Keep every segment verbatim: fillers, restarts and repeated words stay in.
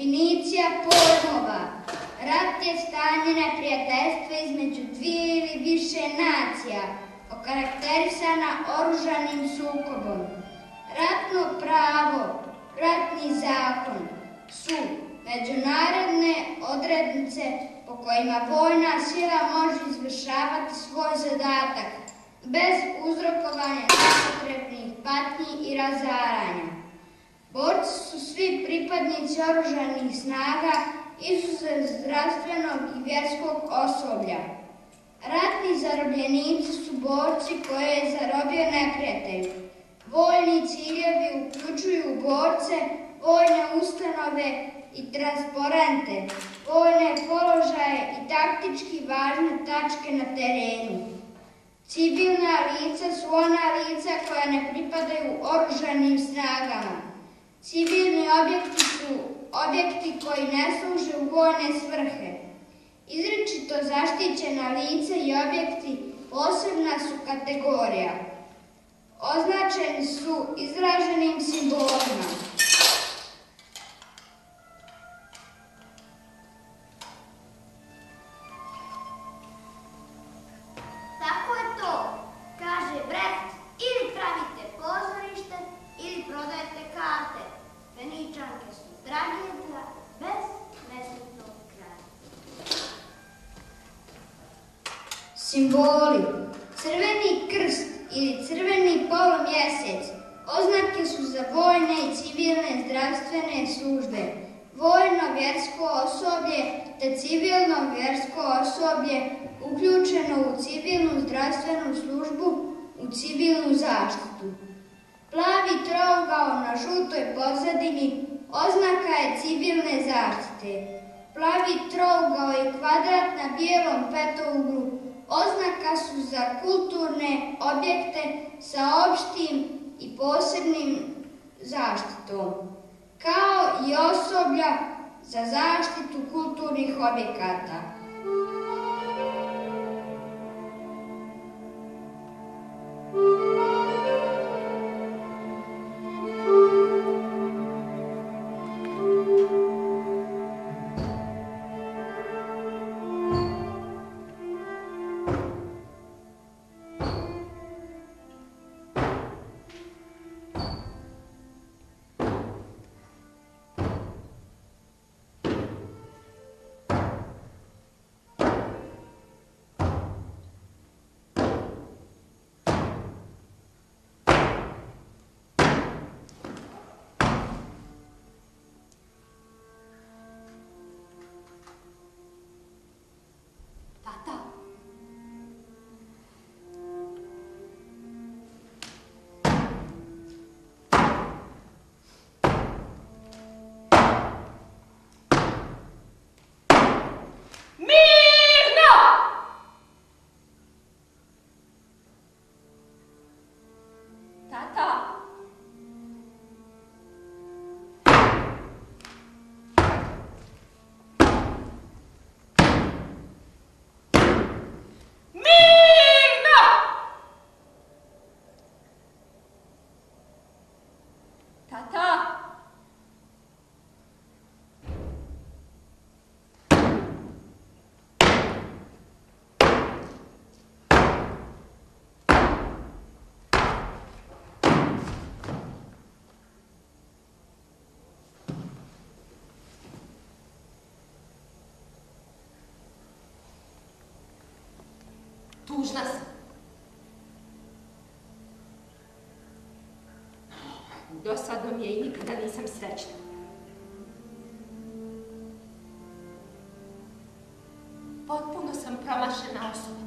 Definicija pojmova. Rat je stanje neprijateljstva između dvije ili više nacija, okarakterisana oružanim sukobom. Ratno pravo, ratni zakon su međunarodne odrednice po kojima vojna sila može izvršavati svoj zadatak bez uzrokovanja nepotrebnih patnji i razaranja. Borci su svi pripadnici oružanih snaga, izuzev zdravstvenog i vjerskog osoblja. Ratni zarobljenici su borci koje je zarobio neprijatelj. Vojni ciljevi uključuju borce, vojne ustanove i transporente, vojne položaje i taktički važne tačke na terenu. Civilna lica su ona lica koja ne pripadaju oružanim snagama. Civilni objekti su objekti koji ne služe u vojne svrhe. Izričito zaštićena lica i objekti posebna su kategorija. Označeni su izraženim simbolima. Tako je to, kaže Brecht, ili pravite pozorište, ili prodajete karte. Feničanke su tragedija bez nesretnog kraja. Simboli. Crveni krst ili crveni polumjesec oznake su za vojne i civilne zdravstvene službe, vojno-vjersko osoblje te civilno-vjersko osoblje uključeno u civilnu zdravstvenu službu, u civilnu zaštitu. Plavi trougao na žutoj pozadini oznaka je civilne zaštite. Plavi trougao i kvadrat na bijelom petouglu oznaka su za kulturne objekte sa opštim i posebnim zaštitom, kao i osoblja za zaštitu kulturnih objekata. Tužna sam. Dosadno mi je i nikada nisam srećna. Potpuno sam promašena osoba.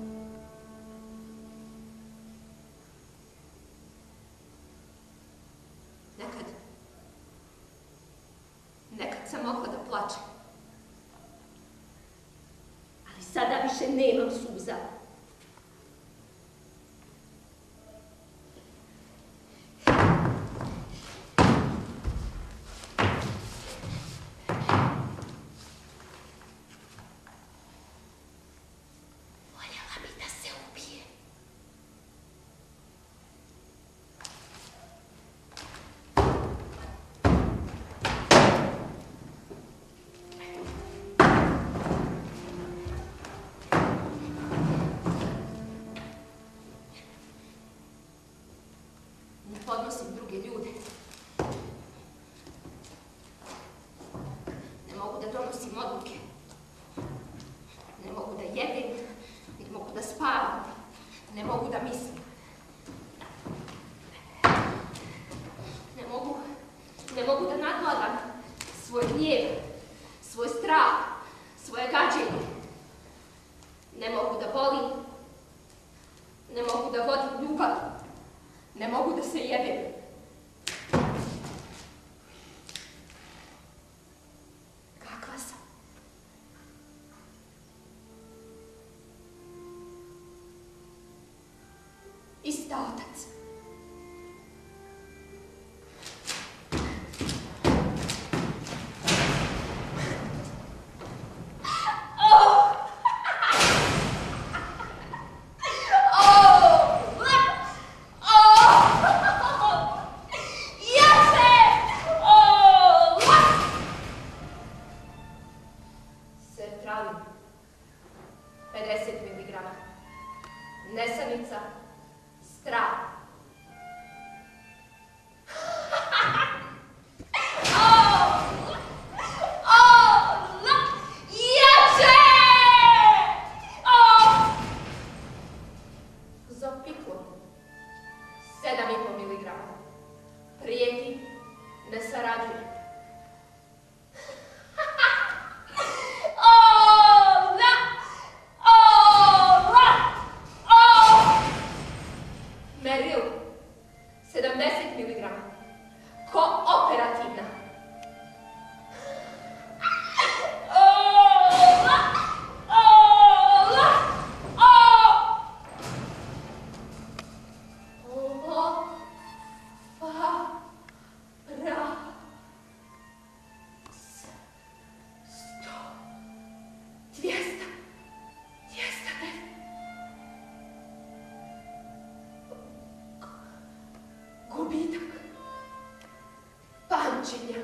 Nekad, nekad sam mogla da plačem. Ali sada više nemam suza. Ne mogu da mislim. Ne mogu, ne mogu da nadvladam svoj gnjev, svoj strah, svoje gađenje. Ne mogu da volim, ne mogu da vodim ljubav, ne mogu da se jebem. Kakva sam? Ista otac. pedeset miligrama. Nesanica, strah. Zopiklo, sedam i pol miligrama. Prijeti, ne sarađuje. Meril, sedamdeset miligrama. Kooperativna. Gubitak. Pamćenja.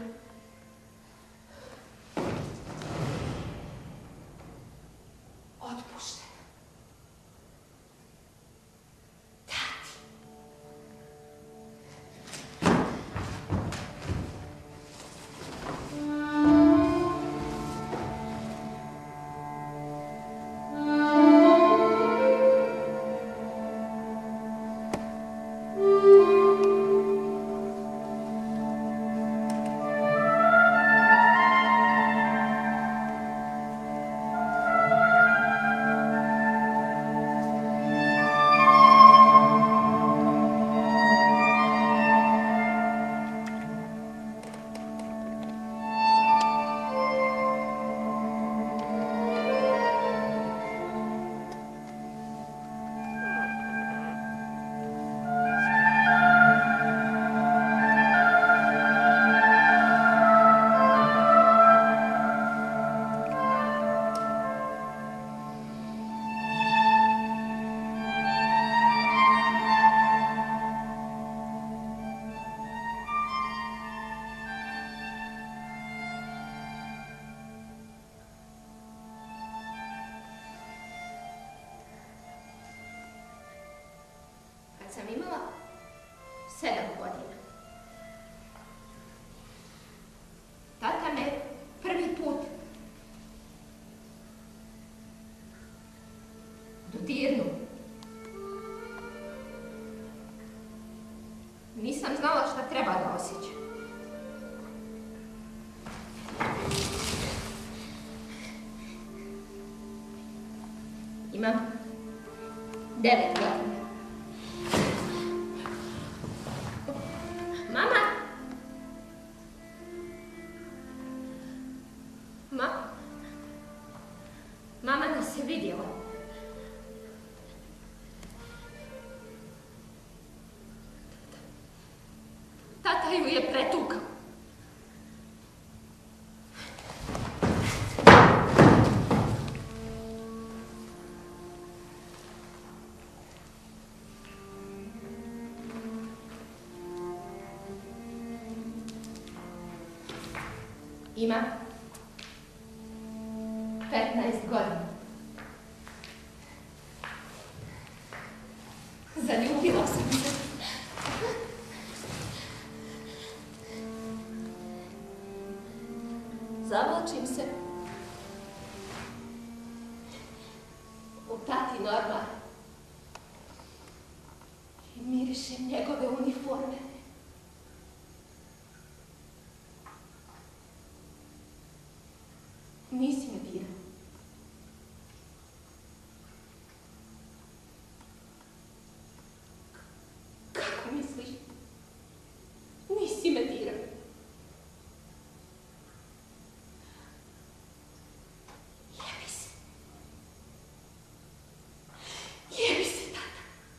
Otpušten. Tati. Sam imala sedam godina. Tata me prvi put dodirnuo. Nisam znala šta treba da osjećam. Imam devet godina. Mama? Ma? Mama nas je vidjela. Tata ju je pretukao. Ima petnaest godina. Zaljubila sam se. Zavlačim se u tati ormar. i mirišem njegove uniforme. Nisi me dirao. Kako misliš? Nisi me dirao. Jebi se. Jebi se, tata.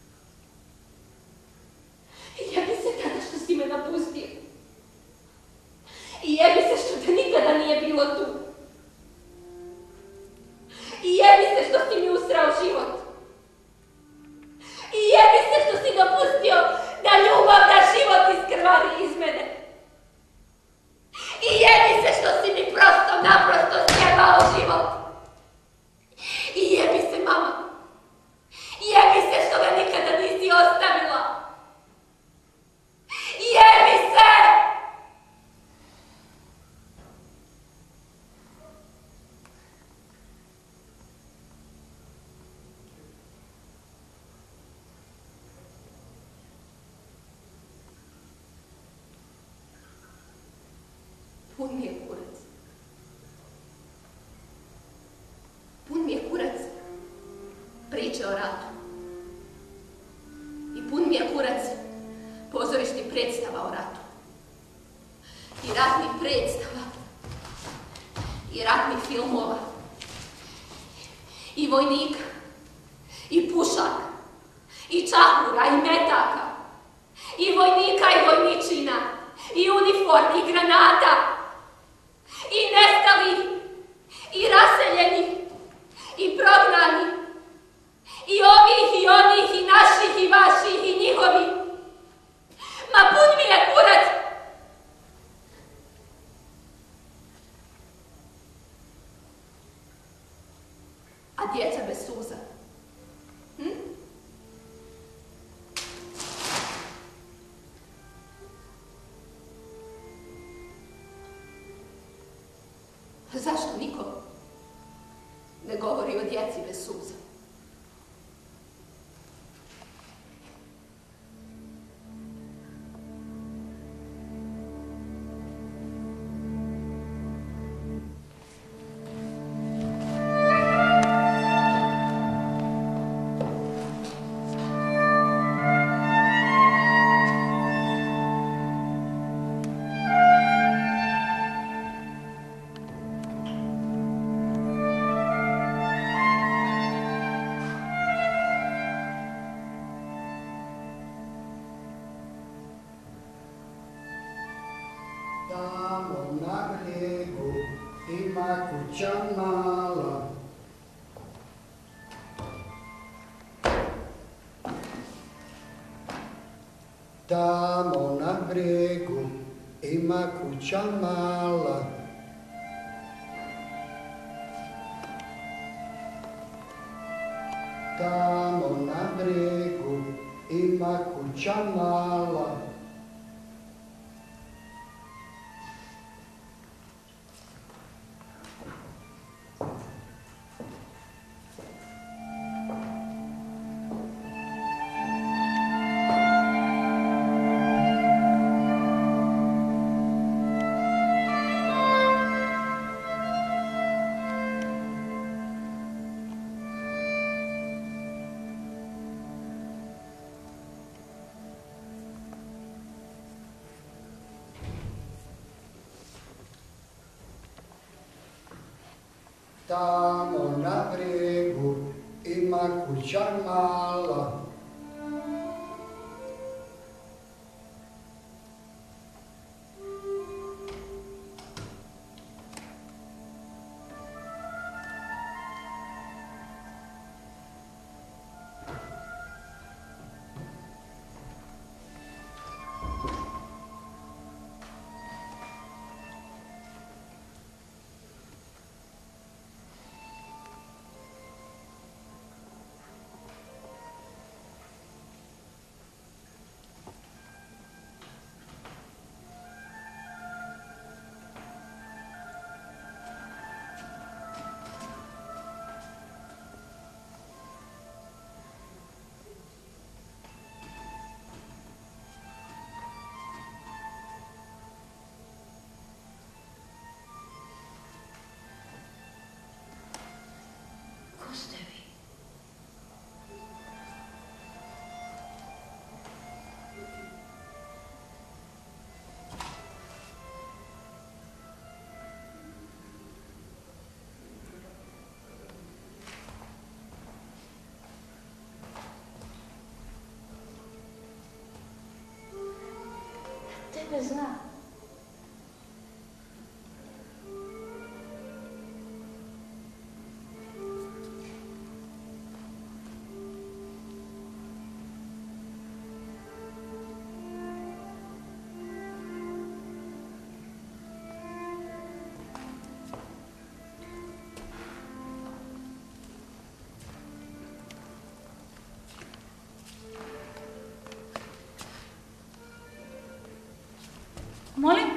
Jebi se, tata, što si me napustio. I jebi se što te nikada nije bilo tu. I jebi se što si mi usrao život. I jebi se što si dopustio da ljubav, da život iskrvari iz mene. I jebi se što si mi prosto, naprosto sjebao život. I jebi se, mama. Jebi se što ga nikada nisi ostavila. Jebi se! Pun mi je kurac. Pun mi je kurac priče o ratu. I pun mi je kurac pozorišnih predstava o ratu. I ratnih predstava. I ratnih filmova. I vojnika. I pušaka. I čahura. I metaka. I vojnika i vojničina. I uniformi. I granata. I nestali, i raseljeni, i prognani, i ovih, i onih, i naših, i vaših, i njihovi. Ma pun mi je kurac. A djeca bez suza? Hm? Zašto niko ne govori o djeci bez suza? Tamo na brijegu ima kuća mala. Tamo na brijegu ima kuća mala. Tamo na brijegu ima kuća mala. Tamo na brijegu ima kuća mala. te zna. Molim?